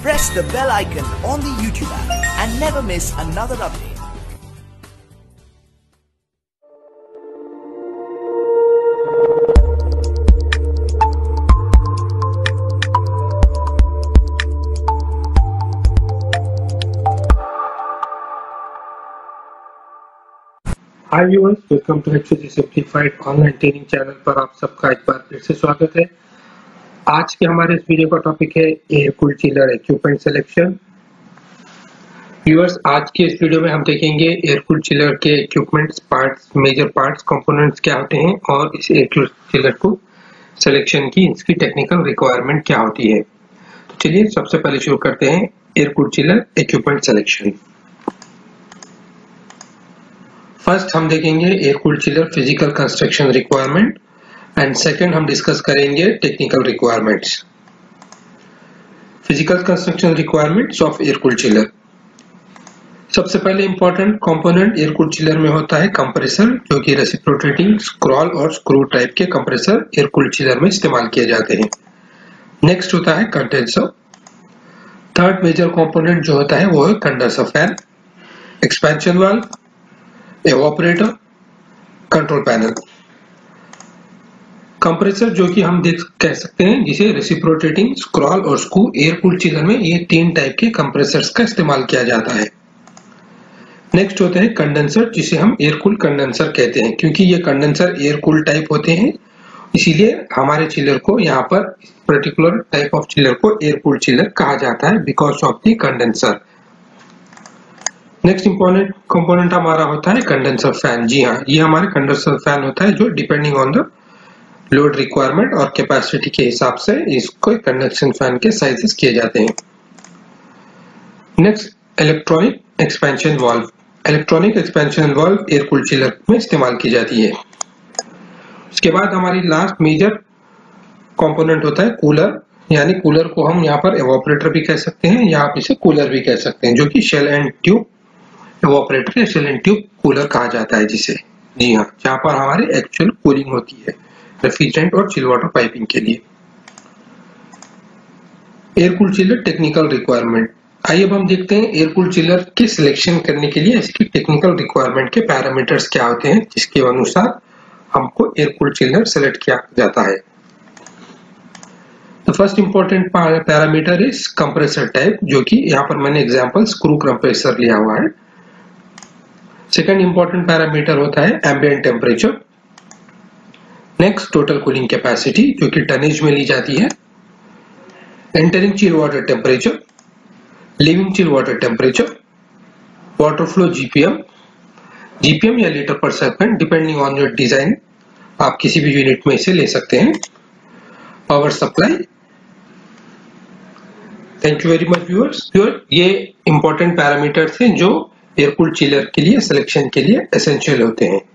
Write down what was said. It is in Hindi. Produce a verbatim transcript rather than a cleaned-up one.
press the bell icon on the YouTube app and never miss another update. Hi viewers, welcome to actually simplified online training channel पर आप सबका एक बार फिर से स्वागत है। आज के हमारे इस वीडियो का टॉपिक है air cooled chiller equipment selection. Viewers, आज के इस वीडियो में हम देखेंगे एयर कूल्ड चिलर के equipments, parts, major parts, components क्या होते हैं और इस एयर कूल्ड चिलर को सिलेक्शन की इसकी टेक्निकल रिक्वायरमेंट क्या होती है। तो चलिए सबसे पहले शुरू करते हैं air cooled chiller equipment selection. First हम देखेंगे air cooled chiller physical construction requirement and second हम डिस्कस करेंगे technical requirements. Physical construction requirements of air cooled chiller. सबसे पहले important component air cooled chiller में होता है कंप्रेसर, जो कि रेसिप्रोकेटिंग स्क्रॉल और स्क्रू टाइप के कंप्रेसर एयर कूल्ड चिलर में इस्तेमाल किए जाते हैं। नेक्स्ट होता है कंडेंसर। थर्ड मेजर कंपोनेंट जो होता है वो है condenser fan, expansion valve, evaporator, control panel. Compressor जो कि हम देख कह सकते हैं जिसे रेसिप्रोकेटिंग स्क्रॉल और स्क्रू एयर कूल्ड चिलर में ये तीन टाइप के कंप्रेसर्स का इस्तेमाल किया जाता है। नेक्स्ट होता है कंडेंसर, जिसे हम एयर कूल्ड कंडेंसर कहते हैं। क्योंकि ये कंडेंसर एयर कूल्ड टाइप होते हैं, इसीलिए हमारे चिलर को यहाँ पर पर्टिकुलर टाइप ऑफ चिलर को एयर कूल्ड चिलर कहा जाता है because of the condenser. Next important component हमारा होता है कंडेंसर फैन। जी हाँ, ये हमारे कंडेंसर फैन होता है जो depending on the load requirement और कैपेसिटी के हिसाब से इसको कंडक्शन फैन के साइजेस किए जाते हैं। Next electronic expansion valve. Electronic expansion valve air cooled chiller में इस्तेमाल की जाती है। उसके बाद हमारी लास्ट मेजर कंपोनेंट होता है कूलर, यानी कूलर को हम यहाँ पर एवापोरेटर भी कह सकते हैं या आप इसे कूलर भी कह सकते हैं, जो कि शेल एंड ट्यूब एवापोरेटर या शेल एंड ट्यूब कूलर कहा जाता है जिसे। जी हाँ, जहां पर हमारी एक्चुअल कूलिंग होती है रेफ्रिजरेंट और चिल वाटर पाइपिंग के लिए। Air cooled chiller technical requirement. आइए अब हम देखते हैं एयर कूल्ड चिलर की सिलेक्शन करने के लिए इसकी टेक्निकल रिक्वायरमेंट के पैरामीटर्स क्या होते हैं, जिसके अनुसार हमको एयर कूल्ड चिलर सेलेक्ट किया जाता है। The first important parameter is compressor type, जो कि यहाँ पर मैंने एग्जांपल स्क्रू कंप्रेसर लिया हुआ है। सेकंड इंपॉर्टेंट पैरामीटर होता है ambient temperature. Next total cooling capacity, जो कि टनेज में ली जाती है। Entering chill water temperature, leaving chill water temperature, water flow GPM, GPM या litre per second depending on your design, आप किसी भी यूनिट में इसे ले सकते हैं। Power supply. Thank you very much viewers. ये इंपॉर्टेंट पैरामीटर्स हैं जो एयर कूल्ड चिलर के लिए सिलेक्शन के लिए एसेंशियल होते हैं।